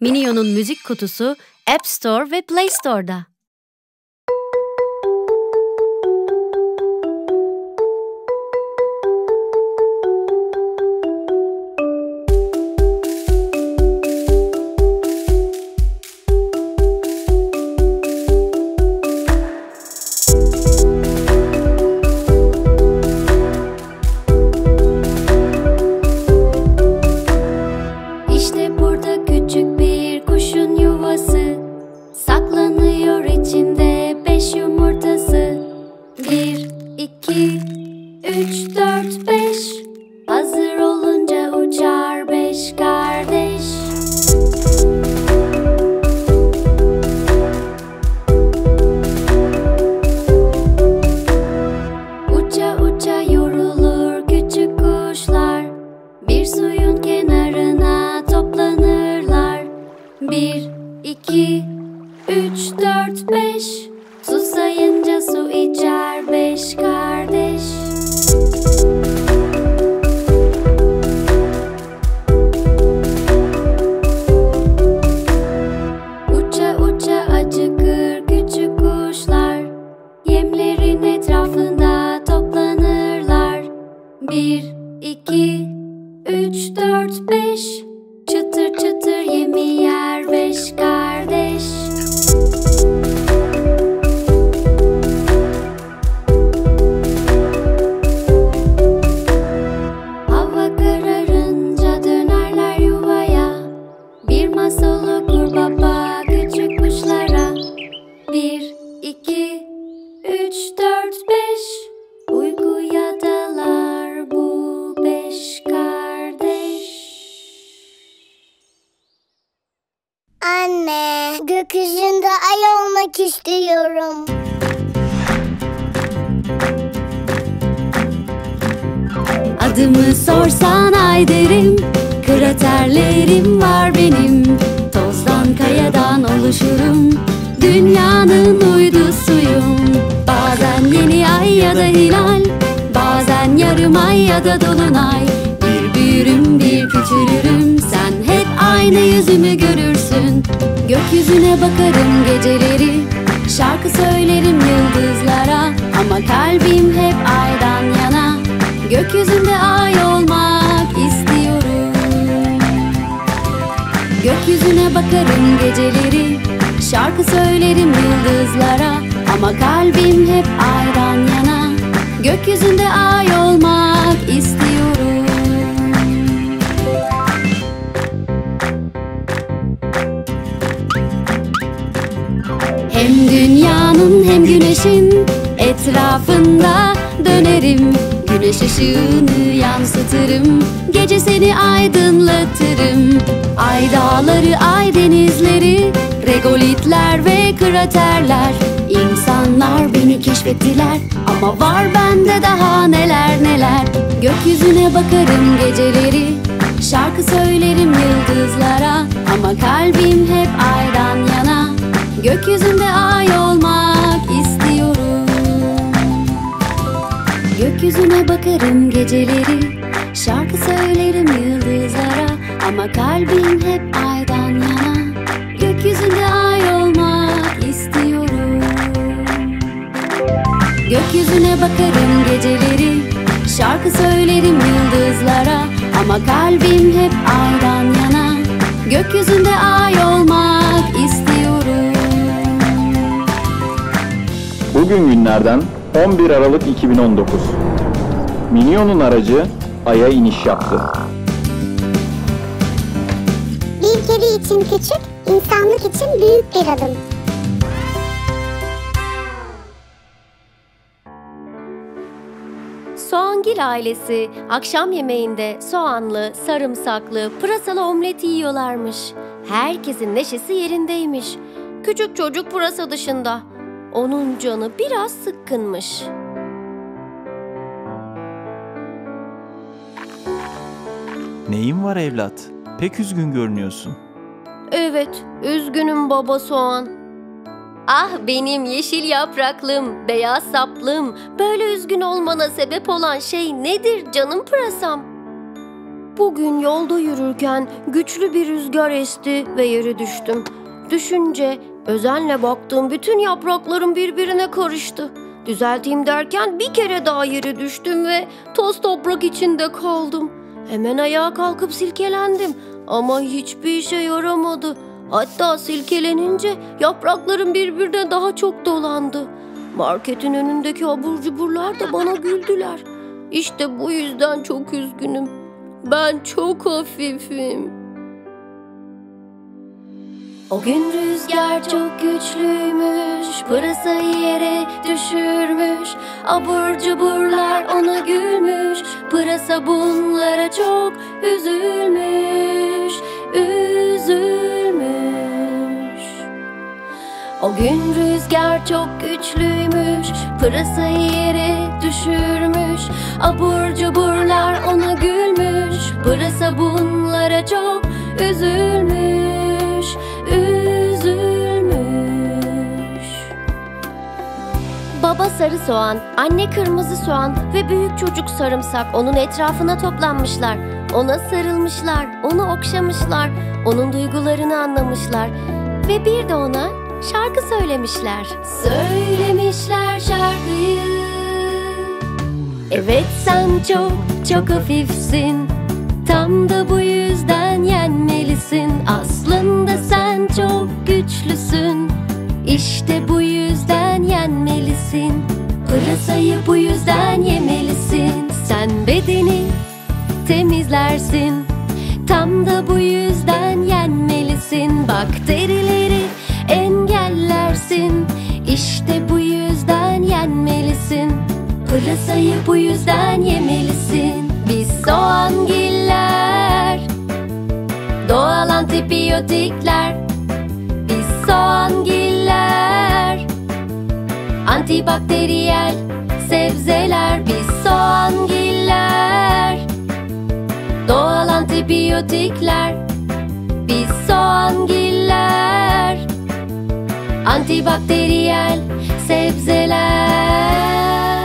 Minion'un müzik kutusu App Store ve Play Store'da. Anne, gökyüzünde ay olmak istiyorum. Adımı sorsan ay derim, kraterlerim var benim. Tozdan kayadan oluşurum, dünyanın uydusuyum. Bazen yeni ay ya da hilal, bazen yarım ay ya da dolunay. Bir büyürüm bir küçülürüm, sen hep aynı yüzümü görürsün. Gökyüzüne bakarım geceleri, şarkı söylerim yıldızlara. Ama kalbim hep aydan yana, gökyüzünde ay olmak istiyorum. Gökyüzüne bakarım geceleri, şarkı söylerim yıldızlara. Ama kalbim hep aydan yana, gökyüzünde ay olmak istiyorum. Hem dünyanın hem güneşin etrafında dönerim. Güneş ışığını yansıtırım, gece seni aydınlatırım. Ay dağları, ay denizleri, regolitler ve kraterler. İnsanlar beni keşfettiler, ama var bende daha neler neler. Gökyüzüne bakarım geceleri, şarkı söylerim yıldızlara. Ama kalbim hep aydan yana, gökyüzünde ay olmak istiyorum. Gökyüzüne bakarım geceleri, şarkı söylerim yıldızlara. Ama kalbim hep aydan yana, gökyüzünde ay olmak istiyorum. Gökyüzüne bakarım geceleri, şarkı söylerim yıldızlara. Ama kalbim hep aydan yana, gökyüzünde ay olmak istiyorum. Bugün günlerden 11 Aralık 2019. Minion'un aracı Ay'a iniş yaptı. Bir kedi için küçük, insanlık için büyük bir adım. Soğangil ailesi akşam yemeğinde soğanlı, sarımsaklı, pırasalı omlet yiyorlarmış. Herkesin neşesi yerindeymiş. Küçük çocuk pırasa dışında. Onun canı biraz sıkkınmış. Neyin var evlat? Pek üzgün görünüyorsun. Evet, üzgünüm baba soğan. Ah benim yeşil yapraklım, beyaz saplım. Böyle üzgün olmana sebep olan şey nedir canım pırasam? Bugün yolda yürürken güçlü bir rüzgar esti ve yere düştüm. Düşünce özenle baktığım bütün yapraklarım birbirine karıştı. Düzelteyim derken bir kere daha yere düştüm ve toz toprak içinde kaldım. Hemen ayağa kalkıp silkelendim ama hiçbir işe yaramadı. Hatta silkelenince yapraklarım birbirine daha çok dolandı. Marketin önündeki abur cuburlar da bana güldüler. İşte bu yüzden çok üzgünüm. Ben çok hafifim. O gün rüzgar çok güçlüymüş, pırasayı yere düşürmüş. Abur cuburlar ona gülmüş, pırasa bunlara çok üzülmüş, üzülmüş. O gün rüzgar çok güçlüymüş, pırasayı yere düşürmüş. Abur cuburlar ona gülmüş, pırasa bunlara çok üzülmüş, üzülmüş. Baba sarı soğan, anne kırmızı soğan ve büyük çocuk sarımsak onun etrafına toplanmışlar. Ona sarılmışlar, onu okşamışlar, onun duygularını anlamışlar ve bir de ona şarkı söylemişler. Söylemişler şarkıyı. Evet sen çok çok hafifsin, tam da bu yüzden yenmelisin. Aslında sen çok güçlüsün, İşte bu yüzden yenmelisin. Pırasayı bu yüzden yemelisin. Sen bedeni temizlersin, tam da bu yüzden yenmelisin. Bakterileri engellersin, İşte bu yüzden yenmelisin. Pırasayı bu yüzden yemelisin. Biz soğangiller, doğal antibiyotikler. Biz soğangiller, antibakteriyel sebzeler. Biz soğangiller, doğal antibiyotikler. Biz soğangiller, antibakteriyel sebzeler.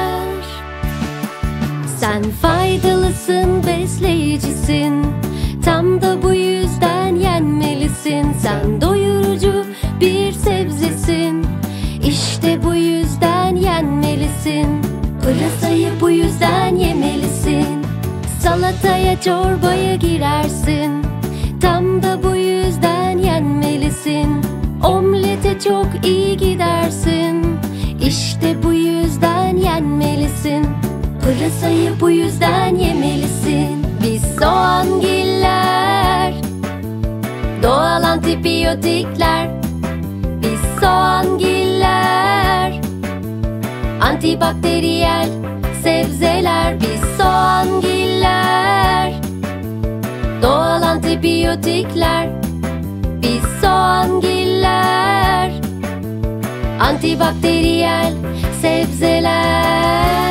Sen faydalısın, besleyicisin, tam da bu yüzden yenmelisin. Sen doyurucu bir sebzesin, İşte bu yüzden yenmelisin. Pırasayı bu yüzden yemelisin. Salataya, çorbaya girersin, tam da bu yüzden yenmelisin. Omlete çok iyi gidersin, İşte bu yüzden yenmelisin. Pırasayı bu yüzden yemelisin. Biz soğangiller, doğal antibiyotikler. Biz soğangiller, antibakteriyel sebzeler. Biz soğangiller, doğal antibiyotikler. Biz soğangiller, antibakteriyel sebzeler.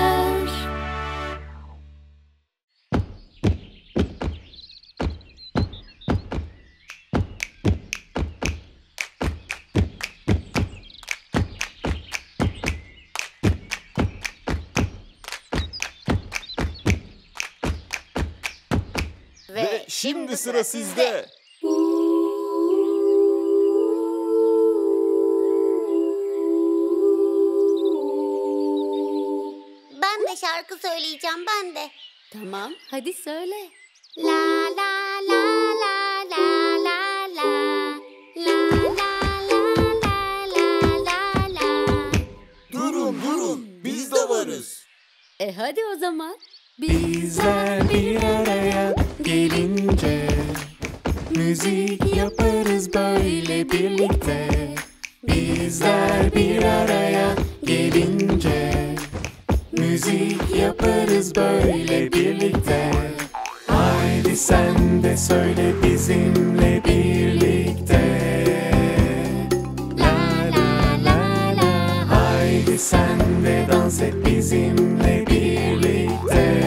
Ve şimdi sıra sizde. Ben de şarkı söyleyeceğim, ben de. Tamam, hadi söyle. La la la la la la la. La la la la la la la. Durun, biz de varız. Hadi o zaman. Bizler bir araya gelince müzik yaparız böyle birlikte. Bizler bir araya gelince müzik yaparız böyle birlikte. Haydi sen de söyle bizimle birlikte. La la la la. Haydi sen de dans et bizimle birlikte.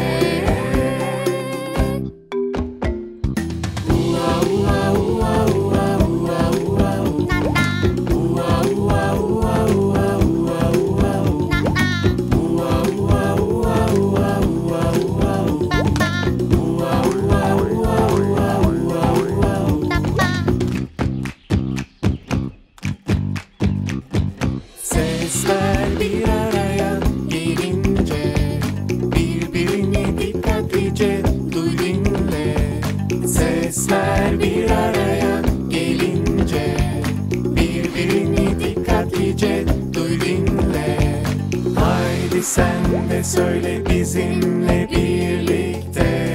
sen de söyle bizimle birlikte.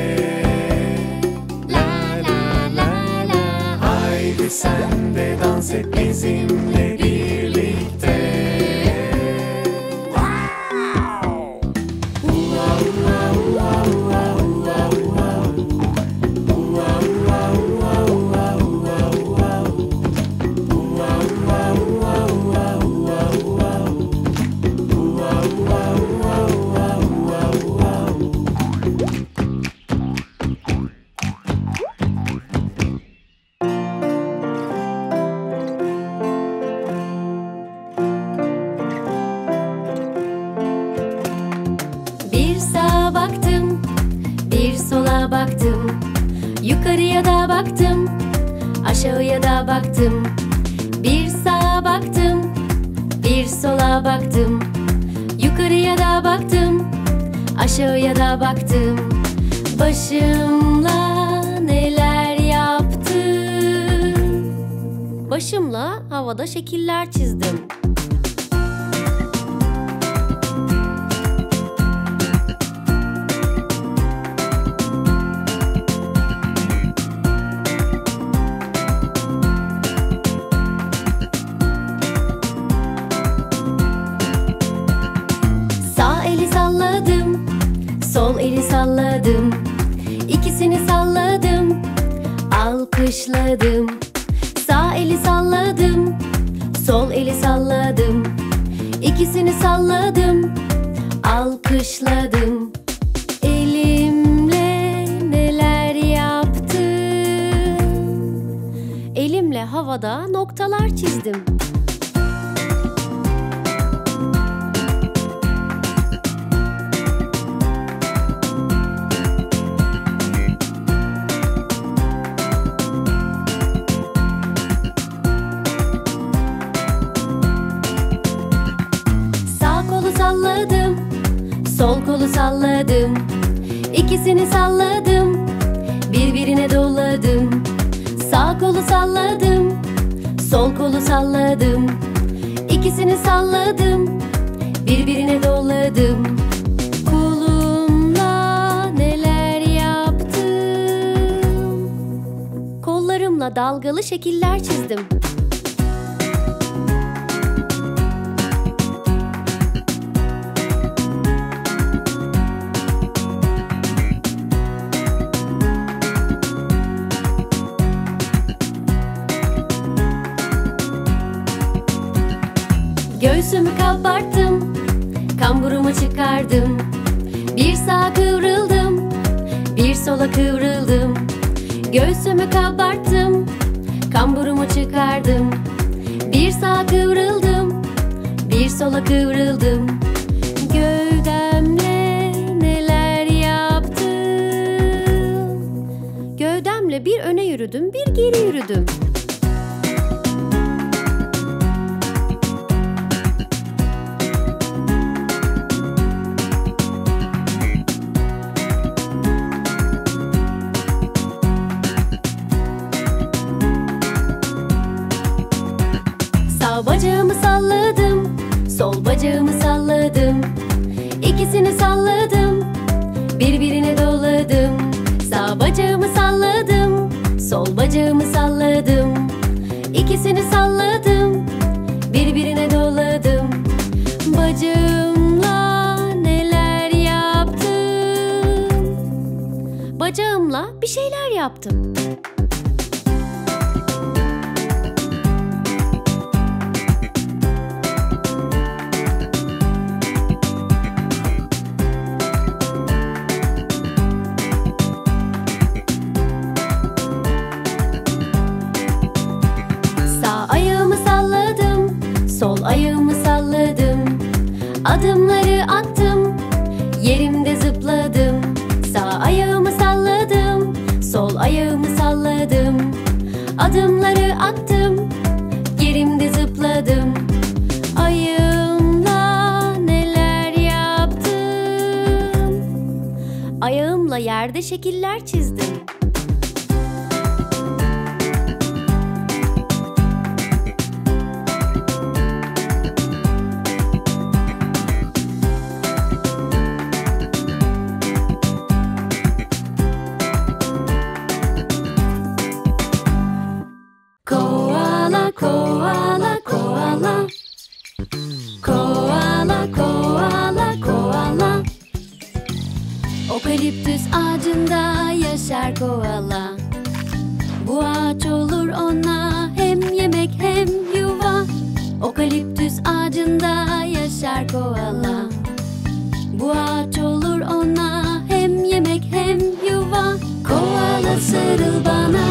La la la la. Haydi sen de dans et bizimle birlikte. Bir sağa baktım, bir sola baktım. Yukarıya da baktım, aşağıya da baktım. Bir sağa baktım, bir sola baktım. Yukarıya da baktım, aşağıya da baktım. Başımla neler yaptım? Başımla havada şekiller çizdim. Sağ eli salladım, sol eli salladım. İkisini salladım, alkışladım. Sağ eli salladım, sol eli salladım. İkisini salladım, alkışladım. Elimle neler yaptım? Elimle havada noktalar çizdim. Sağ kolu salladım, sol kolu salladım. İkisini salladım, birbirine doladım. Sağ kolu salladım, sol kolu salladım. İkisini salladım, birbirine doladım. Kolumla neler yaptım? Kollarımla dalgalı şekiller çizdim. Göğsümü kabarttım, kamburumu çıkardım. Bir sağa kıvrıldım, bir sola kıvrıldım. Göğsümü kabarttım, kamburumu çıkardım. Bir sağa kıvrıldım, bir sola kıvrıldım. Gövdemle neler yaptım? Gövdemle bir öne yürüdüm, bir geri yürüdüm. Sağ bacağımı salladım, sol bacağımı salladım. İkisini salladım, birbirine doladım. Sağ bacağımı salladım, sol bacağımı salladım. İkisini salladım, birbirine doladım. Bacağımla neler yaptım? Bacağımla bir şeyler yaptım. Sol ayağımı salladım, adımları attım, yerimde zıpladım. Sağ ayağımı salladım, sol ayağımı salladım. Adımları attım, yerimde zıpladım. Ayağımla neler yaptım? Ayağımla yerde şekiller çizdim. yaşar koala. Bu ağaç olur ona hem yemek hem yuva. Okaliptüs ağacında yaşar koala. Bu ağaç olur ona hem yemek hem yuva. Koala sarıl bana.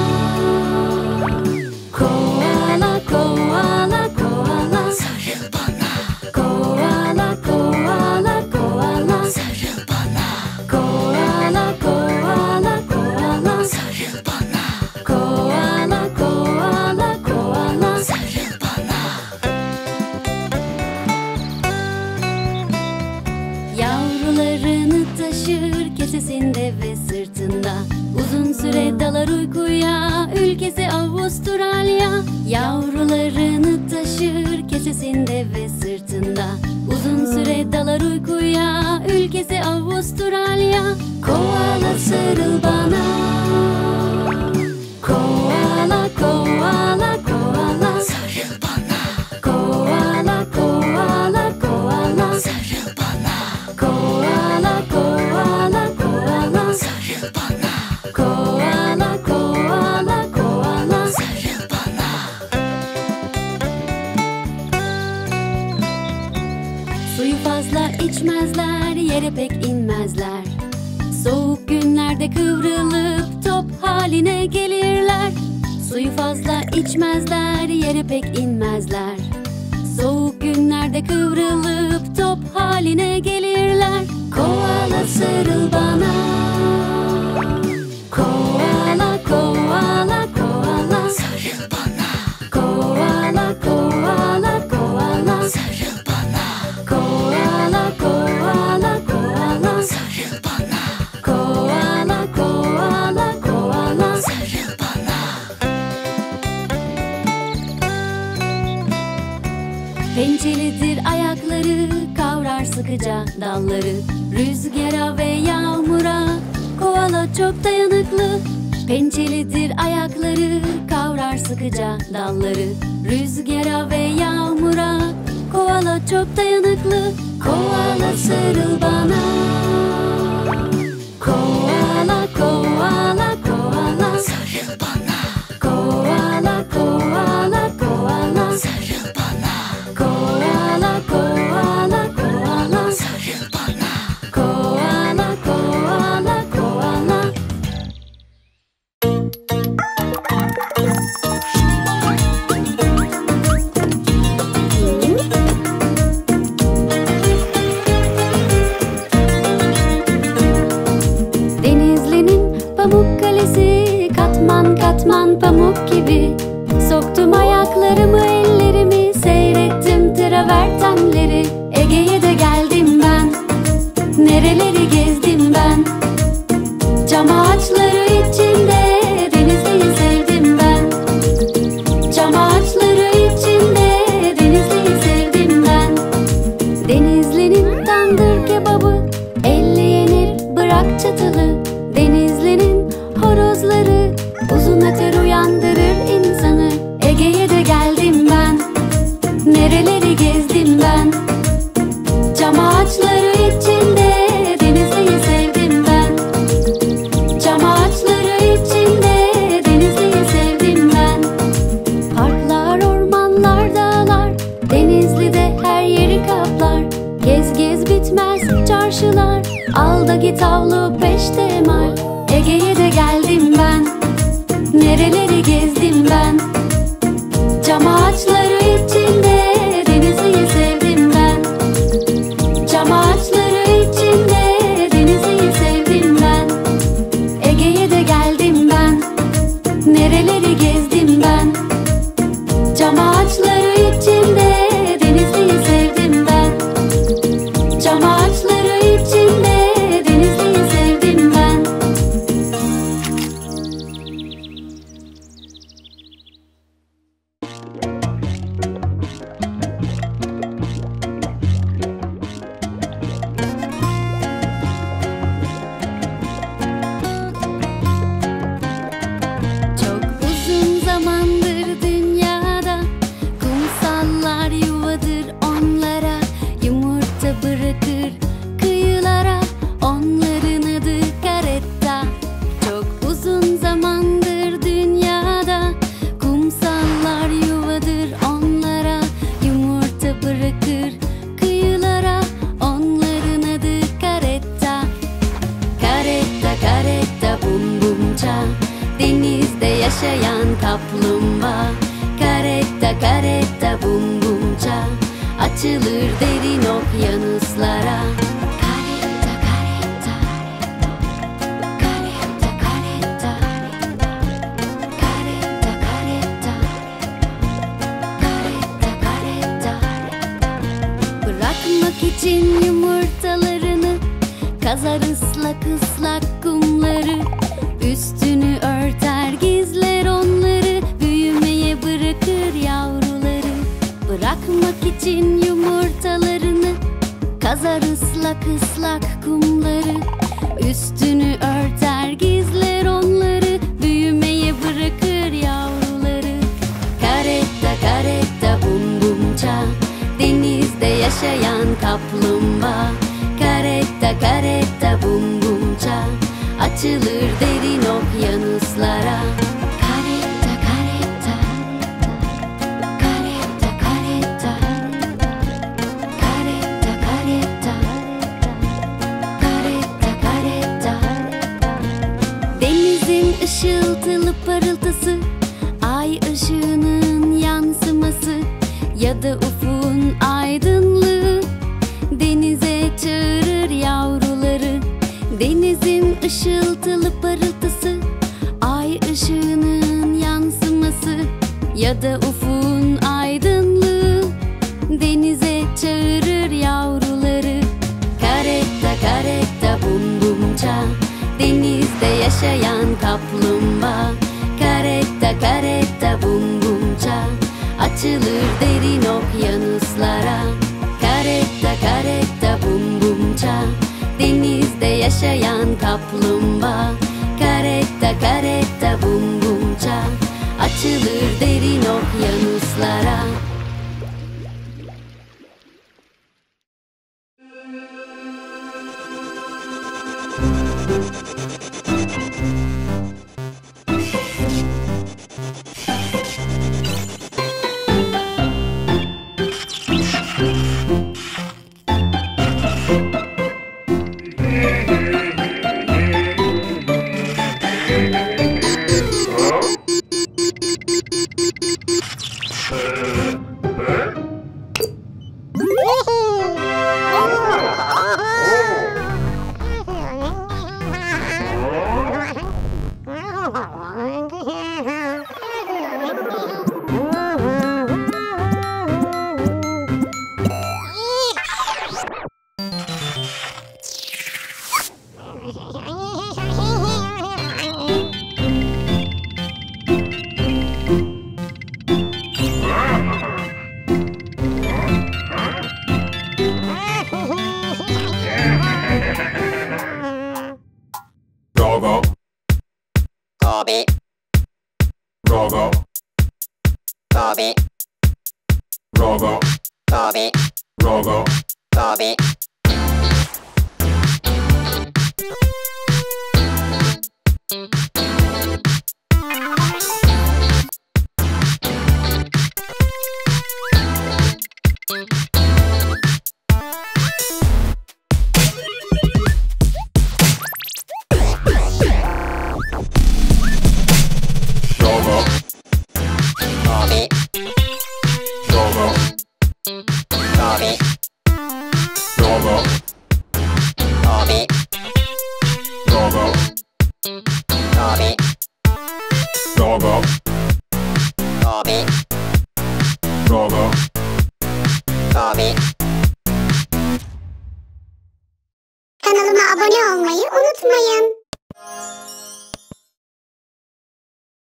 Koala, koala, koala. Sarıl bana. Koala, koala, koala. Sarıl bana. Koala, koala, koala. Sarıl bana. Koala, koala, koala. Sarıl bana. Yavrularını taşır kesesinde ve sırtında. Uzun süre dalar uykuya, ülkesi Avustralya. Yavrularını taşır kesesinde ve sırtında. Uzun süre dalar uykuya, ülkesi Avustralya. Koala sarıl bana. Koala, koala, koala. Sarıl bana. Koala, koala, koala. Sarıl bana. Koala, koala, koala. Sarıl bana. Koala, koala, koala. Sarıl bana. Suyu fazla içmezler, yere pek inmezler. Soğuk günlerde kıvrılıp top haline gelirler. Suyu fazla içmezler, yere pek inmezler. Soğuk günlerde kıvrılıp top haline gelirler. Koala sarıl bana. Koala, koala, koala. Sarıl bana. Koala, koala, koala. Sarıl bana. Koala, koala, koala. Sarıl bana. Koala, koala, koala. Sarıl bana. Pençelidir ayakları, kavrar sıkıca dalları. Rüzgara ve yağmura koala çok dayanıklı. Pençelidir ayakları, kavrar sıkıca dalları. Rüzgara ve yağmura koala çok dayanıklı. Koala sarıl bana. Koala, koala, koala. Sarıl bana. Koala, koala, koala. Sarıl bana. Koala, koala, koala. Sarıl bana. Koala, koala, koala. Denizli'nin pamuk kalesi katman katman pamuk gibi. Soktum ayaklarımı ellerimi, seyrettim travertenleri. Ege'ye de geldim ben, nereleri gezdim ben. Çam ağaçları içinde Denizli'yi sevdim ben. Çam ağaçları içinde Denizli'yi sevdim ben. Denizli'nin tandır kebabı elle yenir, bırak çatalı. Denizli'nin horozları uzun öter, uyandırır insanı. Ege'ye de geldim ben, nereleri gezdim ben. Çam ağaçları içinde Denizli'yi sevdim ben. Çam ağaçları içinde Denizli'yi sevdim ben. Parklar, ormanlar, dağlar Denizli'de her yeri kaplar. Gez gez bitmez çarşılar, al da git avlu peştemal. Ege'ye de geldim ben, nereleri gezdim ben. Çam ağaçları içinde Denizli'yi sevdim ben. Çam ağaçları içinde Denizli'yi sevdim ben. Ege'ye de geldim ben, nereleri gezdim ben. Çam ağaçları içinde Denizli'yi sevdim ben. Çam ağaçları içinde Denizli'yi sevdim ben. açılır derin okyanuslara. Karetta, karetta, karetta, karetta, karetta, karetta, karetta, karetta. Bırakmak için yumurtalarını kazar ıslak ıslak kumları. Üstünü örter gizler onları, büyümeye bırakır yavruları. Bırakmak için yumurtalarını kazar ıslak ıslak kumları. Üstünü örter gizler onları, büyümeye bırakır yavruları. Karetta karetta bum bum ça, denizde yaşayan kaplumbağa. Karetta karetta bum bum ça, açılır derin okyanuslara. Karetta karetta, karetta karetta, karetta karetta, karetta karetta. Denizin ışıltılı parıltısı, ay ışığının yansıması ya da ufukun aydınlığı denize çağırır yavruları. Denizin ışıltılı parıltısı, ay ışığının yansıması ya da ufukun aydınlığı denize çağırır yavruları. Karetta karetta bum bum ça, denizde yaşayan kaplumbağa. Karetta karetta bum bum ça, açılır derin okyanuslara. Karetta karetta bum bum ça, denizde yaşayan kaplumbağa. Karetta karetta bum bum ça, açılır derin okyanuslara. Rogo. Toby. Rogo. Toby. Rogo. Toby. Rogo. Toby. Kanalıma abone olmayı unutmayın.